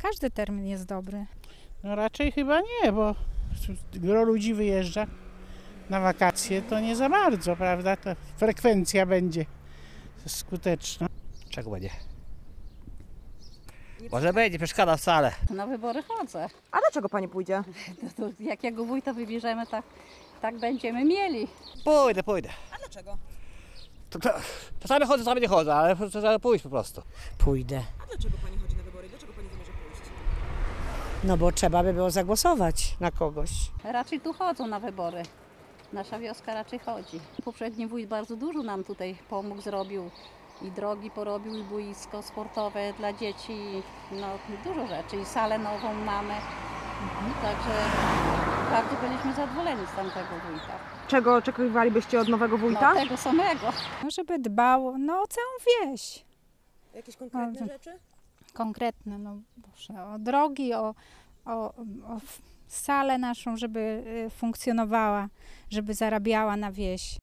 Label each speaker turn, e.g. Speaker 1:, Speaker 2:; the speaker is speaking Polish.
Speaker 1: Każdy termin jest dobry.
Speaker 2: No raczej chyba nie, bo gro ludzi wyjeżdża na wakacje, to nie za bardzo, prawda? To frekwencja będzie skuteczna.
Speaker 3: Czego będzie? Może będzie, przeszkadza wcale.
Speaker 4: Na wybory chodzę.
Speaker 5: A dlaczego pani pójdzie?
Speaker 4: To jakiego wójta wybierzemy, tak będziemy mieli.
Speaker 3: Pójdę.
Speaker 5: A dlaczego?
Speaker 3: Czasami chodzę, czasami nie chodzę, ale trzeba pójść po prostu.
Speaker 6: Pójdę.
Speaker 5: A dlaczego pani chodzi na wybory? Dlaczego pani zamierza pójść?
Speaker 6: No bo trzeba by było zagłosować na kogoś.
Speaker 4: Raczej tu chodzą na wybory. Nasza wioska raczej chodzi. Poprzedni wójt bardzo dużo nam tutaj pomógł, zrobił. I drogi porobił, i boisko sportowe dla dzieci. No dużo rzeczy. I salę nową mamy. Także bardzo byliśmy zadowoleni z tamtego wójta.
Speaker 5: Czego oczekiwalibyście od nowego
Speaker 4: No,
Speaker 5: wójta?
Speaker 4: tego samego.
Speaker 1: No, żeby dbał o całą wieś.
Speaker 5: Jakieś konkretne rzeczy?
Speaker 1: Konkretne, no proszę, o drogi, o salę naszą, żeby funkcjonowała, żeby zarabiała na wieś.